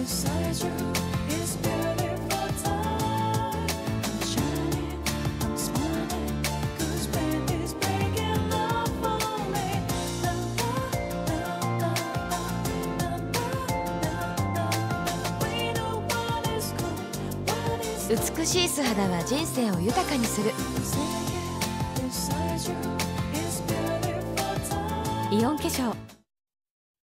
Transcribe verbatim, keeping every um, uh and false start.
美しい素肌は人生を豊かにする。イオン化粧。